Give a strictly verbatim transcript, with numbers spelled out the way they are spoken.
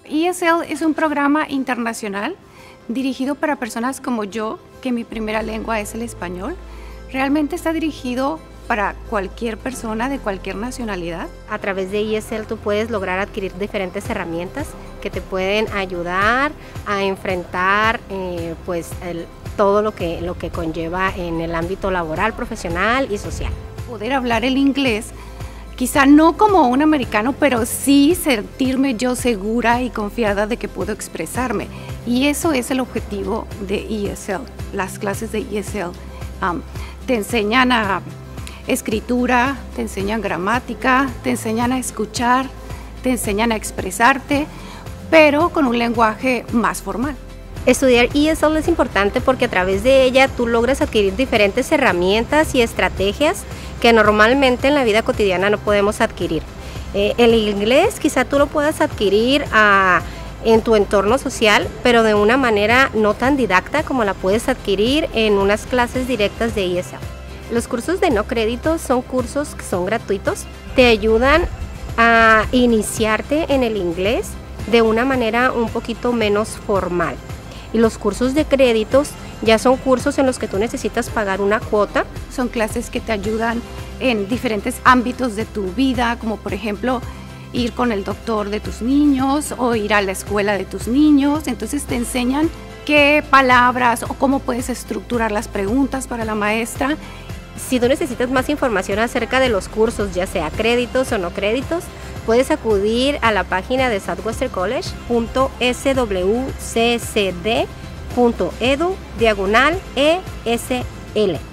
E S L es un programa internacional dirigido para personas como yo, que mi primera lengua es el español. Realmente está dirigido para cualquier persona de cualquier nacionalidad. A través de E S L tú puedes lograr adquirir diferentes herramientas que te pueden ayudar a enfrentar eh, pues el, todo lo que, lo que conlleva en el ámbito laboral, profesional y social. Poder hablar el inglés, quizá no como un americano, pero sí sentirme yo segura y confiada de que puedo expresarme. Y eso es el objetivo de E S L, las clases de E S L. Um, te enseñan a escritura, te enseñan gramática, te enseñan a escuchar, te enseñan a expresarte, pero con un lenguaje más formal. Estudiar E S L es importante porque a través de ella tú logras adquirir diferentes herramientas y estrategias que normalmente en la vida cotidiana no podemos adquirir. Eh, el inglés quizá tú lo puedas adquirir a, en tu entorno social, pero de una manera no tan didacta como la puedes adquirir en unas clases directas de E S L. Los cursos de no créditos son cursos que son gratuitos, te ayudan a iniciarte en el inglés de una manera un poquito menos formal. Y los cursos de créditos ya son cursos en los que tú necesitas pagar una cuota. Son clases que te ayudan en diferentes ámbitos de tu vida, como por ejemplo ir con el doctor de tus niños o ir a la escuela de tus niños. Entonces te enseñan qué palabras o cómo puedes estructurar las preguntas para la maestra. Si tú necesitas más información acerca de los cursos, ya sea créditos o no créditos, puedes acudir a la página de southwestern college punto s w c c d punto edu diagonal E S L.